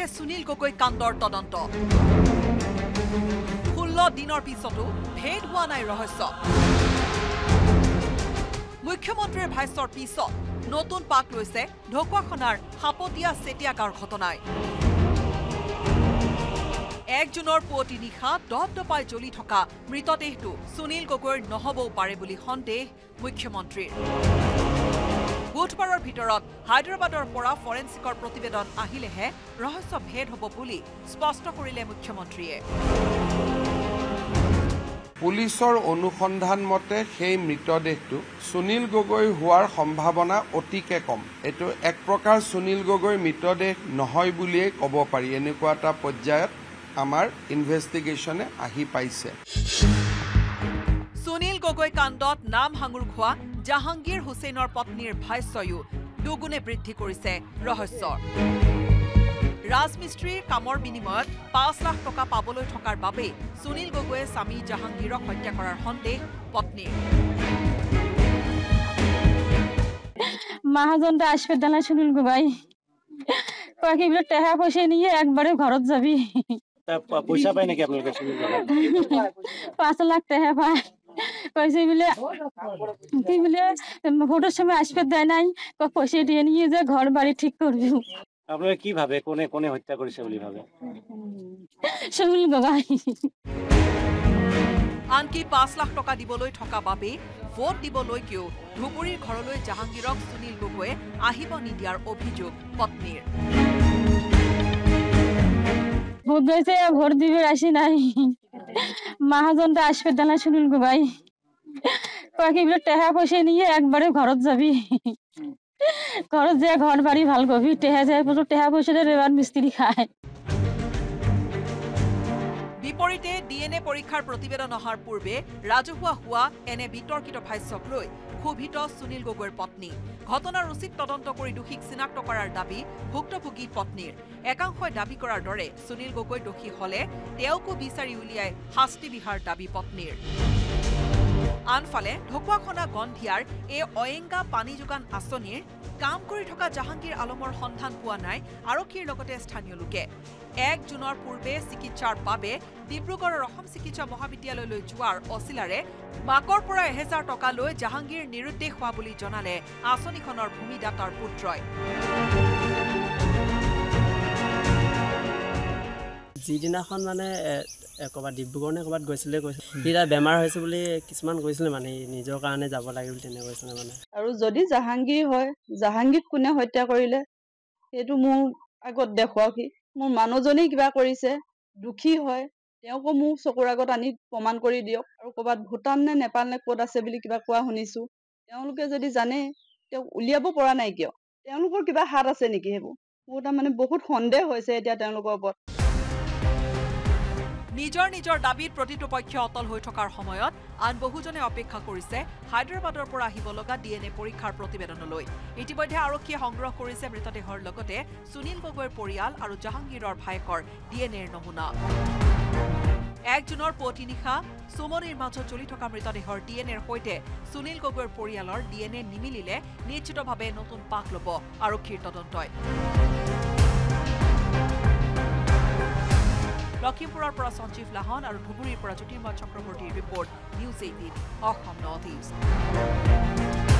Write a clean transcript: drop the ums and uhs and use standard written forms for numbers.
আগবাঢ়ে সুনীল গগৈ কাণ্ডৰ তদন্ত 16 দিনৰ পিছতো ভেদ হোৱা নাই ৰহস্য মুখ্যমন্ত্ৰীৰ ভাষ্যৰ পিছত নতুন পাক লৈছে ঢকুৱাখনাৰ হাপতিয়া চেতিয়াগাঁৱৰ ঘটনাই 1 জুনৰ পুৱতি নিশা দপদপাই জ্বলি থকা মৃতদেহটো সুনীল গগৈৰ নহ'বও পাৰে বুলি সন্দেহ মুখ্যমন্ত্ৰীৰ বুধবাৰৰ ভিতৰত হায়দৰাবাদৰ পৰা ফৰেনচিকৰ প্ৰতিবেদন আহিলেহে ৰহস্য ভেদ হ'ব বুলি স্পষ্ট কৰিলে মুখ্যমন্ত্ৰীয়ে পুলিচৰ অনুসন্ধান মতে সেই মৃতদেহটো সুনীল গগৈ হোৱাৰ সম্ভাৱনা অতিকে কম এটো এক প্ৰকাৰ সুনীল গগৈ মৃতদেহ নহয় বুলিয়ে ক'ব পাৰি এনেকুৱা এটা পৰ্যায়ত আমাৰ ইনভেষ্টিগেশ্যনে আহি পাইছে সুনীল গগৈ কাণ্ডত নাম হাঙুৰ খোৱা জাহাংগীৰ হুছেইনৰ পত্নীৰ ভাষ্যয়ো দুগুণে বৃদ্ধি কৰিছে ৰহস্যৰ ৰাজমিস্ত্ৰীৰ কামৰ বিনিময়ত 5 লাখ টকা পাবলৈ থকাৰ বাবে সুনীল গগৈয়ে স্বামী জাহাংগীৰক হত্যা কৰাৰ সন্দেহ পত্নীৰ মহাজনটা আসবে দানা সুনীল গগৈ কয়েকই বলে টাকা পয়সা নিয়ে একবারে ঘরত যাবি পয়সা পায় নাকি আপনার কাছে 5 লাখ টাকা পায় কইছে বলে তুই বলে ভোটের সময় আসবে দেয় নাই পয়সা দিয়ে নিয়ে যে ঘর বাড়ি ঠিক করবি আপনারা কি ভাবে কোনে কোনে হত্যা করেছে বলি ভাবে সুনীল গগৈ আনকি 5 লাখ টকা দিবলৈ থকা বাবে ভোট দিবলৈকেও ধুবুৰীৰ ঘৰলৈ জাহাংগীৰক সুনীল গগৈয়ে আহিব নিদিয়াৰ অভিযোগ পত্নীৰ ভোট গৈছে ভোট দিবে আসি নাই মহাজনটা আসবে দানা সুনীল গগৈ কয়েকই বলে টাকা পয়সা নিয়ে একবারে ঘরত যাবি ঘরত যে ঘর বাড়ি ভাল করবি টাকা যায় প্রচুর টাকা পয়সা দিয়ে এবার মিস্ত্রি খায় বিপৰীতে ডিএনএ পৰীক্ষাৰ প্ৰতিবেদন অহাৰ পূৰ্বে ৰাজহুৱা হোৱা এনে বিতৰ্কিত ভাষ্যক লৈ ক্ষোভিত সুনীল গগৈৰ পত্নী ঘটনাৰ উচিত তদন্ত কৰি দোষীক চিনাক্ত কৰাৰ দাবী ভুক্তভোগী পত্নীৰ একাংশই দাবী কৰাৰ দৰে সুনীল গগৈ দোষী হলে তেওঁকো বিচাৰি উলিয়াই শাস্তি বিহাৰ দাবী পত্নীৰ আনফালে ঢকুৱাখনা গন্ধিয়াৰ এই অয়েংগা পানী যোগান আঁচনিৰ কাম কৰি থকা জাহাংগীৰ আলমৰ সন্ধান পোৱা নাই আৰক্ষীৰ লগতে স্থানীয় লোকে 1 জুনৰ পূৰ্বে চিকিৎসাৰ বাবে ডিব্ৰুগড়ৰ অসম চিকিৎসা মহাবিদ্যালয়লৈ যোৱাৰ অচিলাৰে মাকৰ পৰা 1000 টকা লৈ জাহাংগীৰ নিৰুদ্দেশ হোৱা বুলি জনালে আঁচনিখনৰ ভূমিদাতাৰ পুত্ৰই যিদিনাখন মানে ক'ৰবাত ডিব্ৰুগড় নে ক'ৰবাত গৈছিলে তেতিয়া বেমাৰ হৈছে বুলি কিছুমান কৈছিলে মানে নিজৰ কাৰণে যাব লাগে বুলি তেনে কৈছিলে মানে আৰু যদি জাহাংগীৰ হয় জাহাংগীৰক কোনে হত্যা কৰিলে সেইটো মোৰ আগত দেখুৱাওক মোৰ মানুহজনেই কিবা কৰিছে দুখী হয় তেওঁকো মোক চকুৰ আগত আনি প্ৰমাণ কৰি দিয়ক আৰু ক'ৰবাত ভূটান নে নেপাল নে ক'ত আছে বুলি কিবা কোৱা শুনিছো তেওঁলোকে যদি জানে তেওঁক উলিয়াব পৰা নাই কিয় তেওঁলোকৰ কিবা হাত আছে নেকি সেইবোৰ মোৰ তাৰমানে বহুত সন্দেহ হৈছে এতিয়া তেওঁলোকৰ ওপৰত নিজৰ নিজৰ দাবীত প্ৰতিটো পক্ষ অটল হৈ থকাৰ সময়ত আন বহুজনে অপেক্ষা কৰিছে হায়দৰাবাদৰ পৰা আহিব লগা ডিএনএ পৰীক্ষাৰ প্ৰতিবেদনলৈ ইতিমধ্যে আৰক্ষীয়ে সংগ্ৰহ কৰিছে মৃতদেহৰ লগতে সুনীল গগৈৰ পৰিয়াল আৰু জাহাংগীৰৰ ভায়েকৰ ডিএনএৰ নমুনা 1 জুনৰ পুৱতি নিশা সুমনিৰ মাজত চলি থকা মৃতদেহৰ ডিএনএৰ সৈতে সুনীল গগৈৰ পৰিয়ালৰ ডিএনএ নিমিলিলে নিশ্চিতভাৱে নতুন পাক ল'ব আৰক্ষীৰ তদন্তই লখিমপুৰৰ পৰা সঞ্জীৱ লাহন আৰু ধুবুৰীৰ পৰা জ্যোতিৰ্ময় চক্ৰৱৰ্তীৰ report news 18 Assam north east